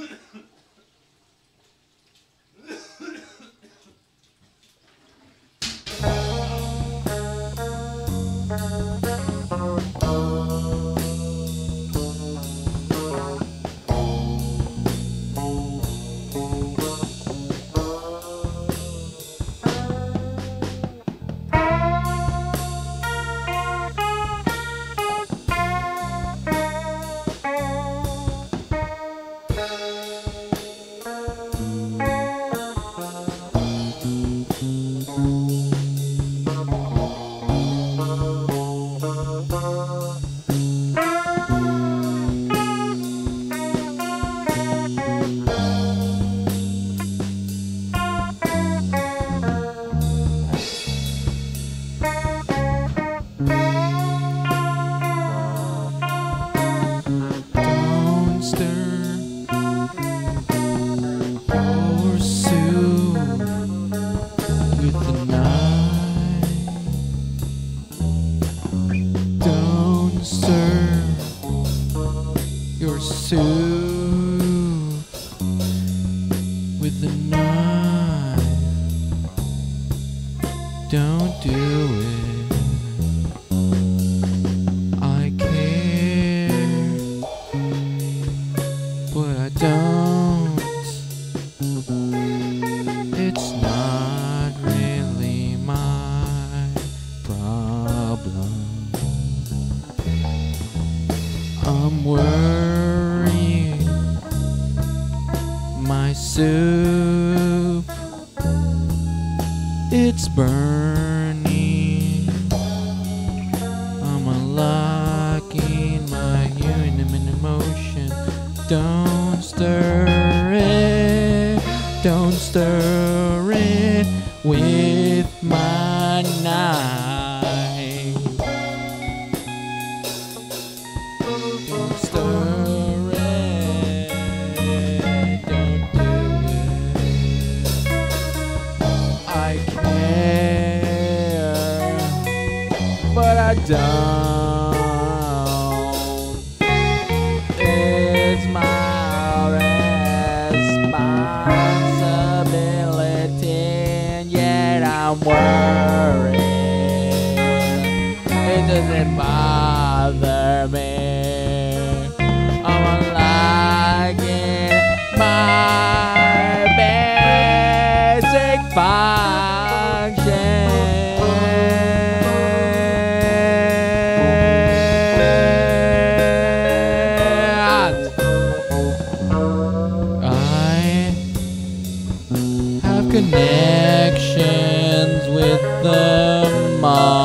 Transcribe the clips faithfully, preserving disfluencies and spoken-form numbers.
Soup with a knife. Don't do it. I care, but I don't. It's not really my problem. I'm worried my soup, it's burning. I'm unlocking my human emotion. Don't stir it, don't stir it with my knife. Don't stir it, don't do it. I care, but I don't. It's my responsibility, and yet I'm worried. It doesn't bother me. I'm unlocking my basic functions. I have connections with the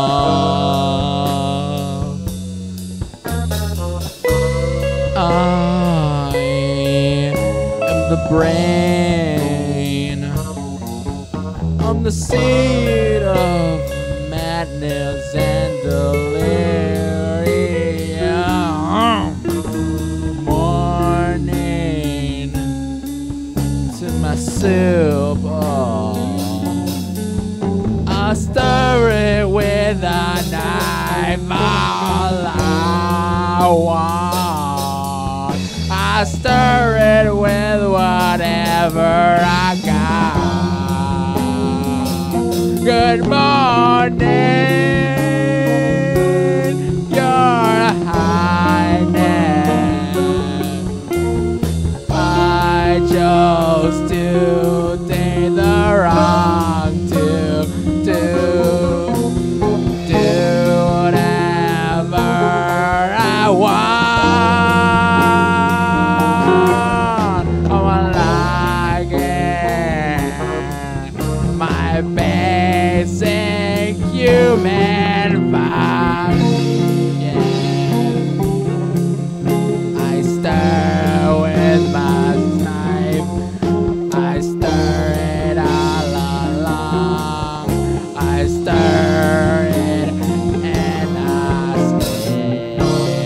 mob. I am the brain. I'm the seed of madness and delirium. Morning to my soup. Oh. I stir it with a knife. All I want. I stir it with whatever I got. Good morning, Your Highness. I chose to take the wrong to do, do whatever I want. I'm unlocking my basic human function. I stir with my knife. I stir it all along. I stir it and I spit.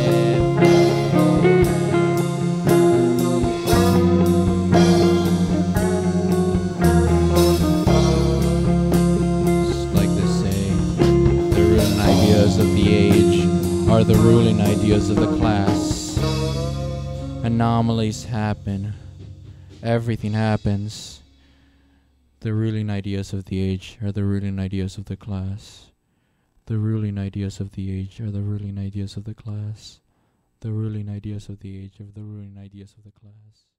Like they say, the ruling ideas of the age are the ruling ideas of the class. Anomalies happen. everything happens. The ruling ideas of the age are the ruling ideas of the class. The ruling ideas of the age are the ruling ideas of the class. The ruling ideas of the age are the ruling ideas of the class.